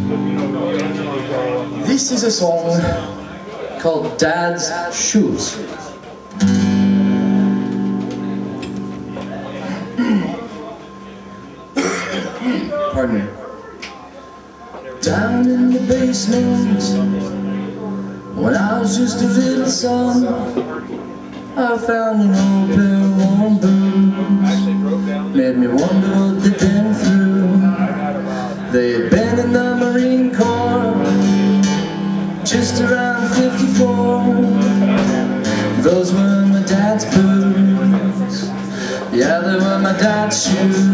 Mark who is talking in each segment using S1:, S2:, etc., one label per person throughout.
S1: This is a song called Dad's Shoes. Pardon me. Down in the basement, when I was just a little son, I found an old pair of worn boots. Made me wonder what they'd been through. They had been in the Marine Corps, just around 54. Those were my dad's boots. Yeah, they were my dad's shoes.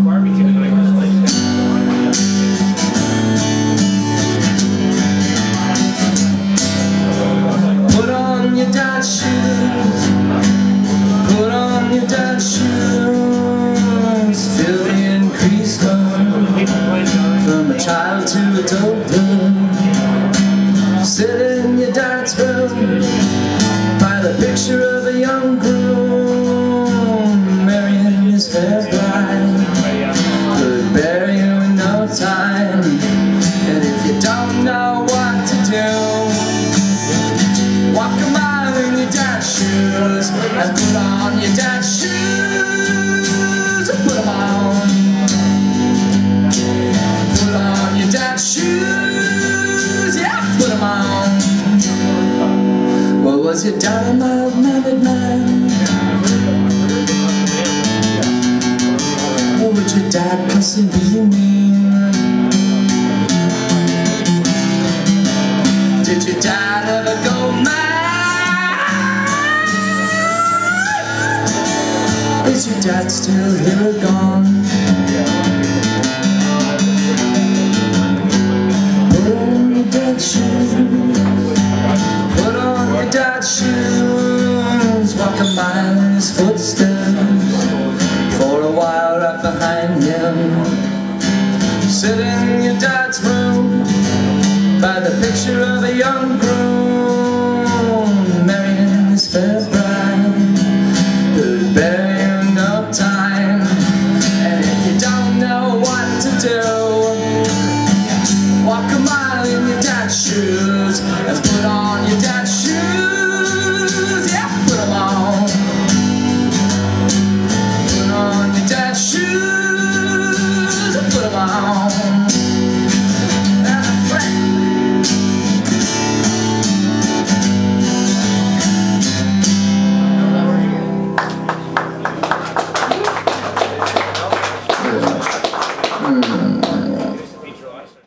S1: Put on your dad's shoes. Put on your dad's shoes. Feel the increased love from a child to adulthood. Sit in your dad's room by the picture of a young groom marrying his fair bride. Could bury you in no time, and if you don't know what to do, walk a mile in your dad's shoes and put on your dad's shoes and put them on. Put on your dad's shoes, yeah, put them on. Well, was your dad a mild-mannered man? Or would your dad possibly mean? Did your dad ever go mad? Is your dad still here or gone? Put on your dad's shoes. Put on your dad's shoes. Walk a mile in his footsteps. For a while right behind him. Sit in your dad's room by the picture of a young groom marrying his fair bride. Who'd bury you in no time. And if you don't know what to do, walk a mile in your dad's shoes and put on your dad's shoes. Yeah, put them on. Put on your dad's shoes and put them on.